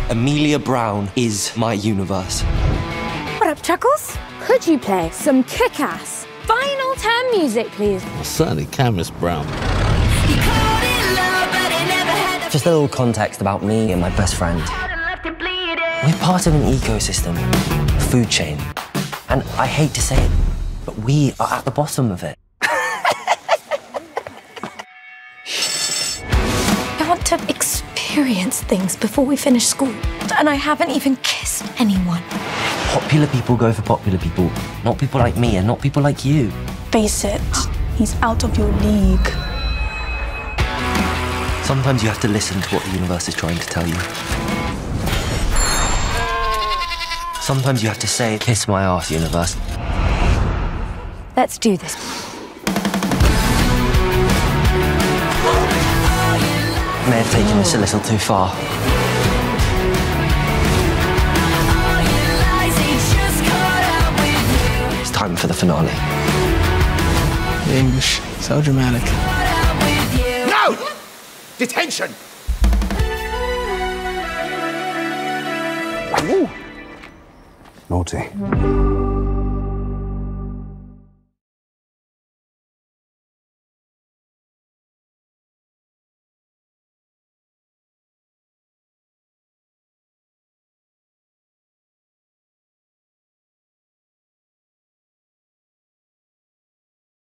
Amelia Brown is my universe. What up, Chuckles? Could you play some kick-ass final term music, please? Well, certainly can, Miss Brown. Just a little context about me and my best friend. We're part of an ecosystem, a food chain. And I hate to say it, but we are at the bottom of it. I want to experience things before we finish school. And I haven't even kissed anyone. Popular people go for popular people, not people like me and not people like you. Face it, he's out of your league. Sometimes you have to listen to what the universe is trying to tell you. Sometimes you have to say, kiss my ass, universe. Let's do this. May have taken this a little too far. It's time for the finale. The English, so dramatic. No! Detention! Ooh. Naughty.